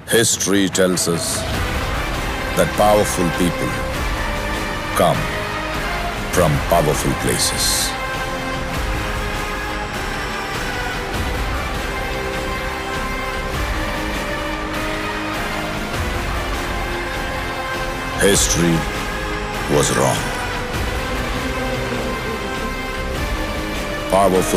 History tells us that powerful people come from powerful places. History was wrong. Powerful